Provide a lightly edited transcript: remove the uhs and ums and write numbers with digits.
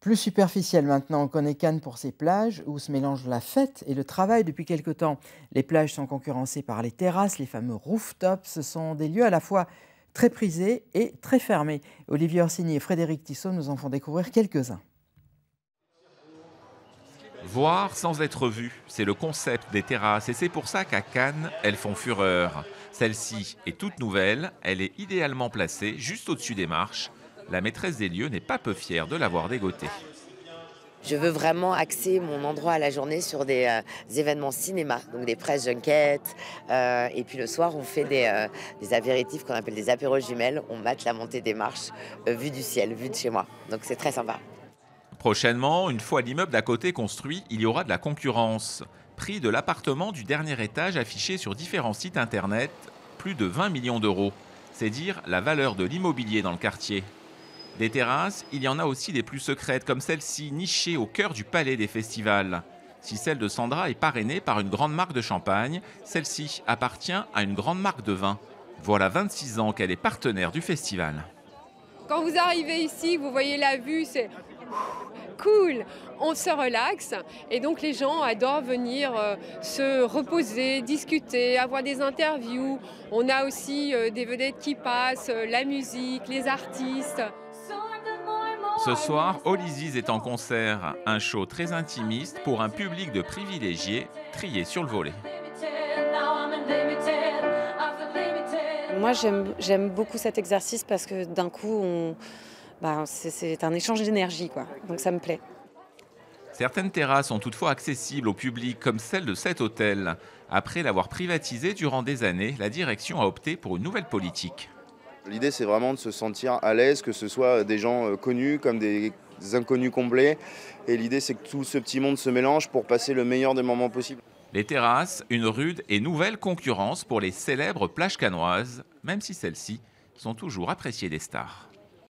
Plus superficiel maintenant, on connaît Cannes pour ses plages où se mélangent la fête et le travail depuis quelque temps. Les plages sont concurrencées par les terrasses, les fameux rooftops. Ce sont des lieux à la fois très prisés et très fermés. Olivier Orsini et Frédéric Tissot nous en font découvrir quelques-uns. Voir sans être vu, c'est le concept des terrasses et c'est pour ça qu'à Cannes, elles font fureur. Celle-ci est toute nouvelle, elle est idéalement placée juste au-dessus des marches. La maîtresse des lieux n'est pas peu fière de l'avoir dégotée. Je veux vraiment axer mon endroit à la journée sur des événements cinéma, donc des press junkets. Et puis le soir, on fait des apéritifs qu'on appelle des apéros jumelles. On mate la montée des marches, vue du ciel, vue de chez moi. Donc c'est très sympa. Prochainement, une fois l'immeuble d'à côté construit, il y aura de la concurrence. Prix de l'appartement du dernier étage affiché sur différents sites internet, plus de 20 millions d'euros. C'est dire la valeur de l'immobilier dans le quartier. Des terrasses, il y en a aussi des plus secrètes, comme celle-ci nichée au cœur du palais des festivals. Si celle de Sandra est parrainée par une grande marque de champagne, celle-ci appartient à une grande marque de vin. Voilà 26 ans qu'elle est partenaire du festival. Quand vous arrivez ici, vous voyez la vue, c'est cool, on se relaxe et donc les gens adorent venir se reposer, discuter, avoir des interviews. On a aussi des vedettes qui passent, la musique, les artistes. Ce soir, Olisiz est en concert, un show très intimiste pour un public de privilégiés triés sur le volet. Moi, j'aime beaucoup cet exercice parce que d'un coup, c'est un échange d'énergie, quoi. Donc ça me plaît. Certaines terrasses sont toutefois accessibles au public, comme celle de cet hôtel. Après l'avoir privatisé durant des années, la direction a opté pour une nouvelle politique. L'idée, c'est vraiment de se sentir à l'aise, que ce soit des gens connus comme des inconnus complets. Et l'idée, c'est que tout ce petit monde se mélange pour passer le meilleur des moments possibles. Les terrasses, une rude et nouvelle concurrence pour les célèbres plages cannoises, même si celles-ci sont toujours appréciées des stars.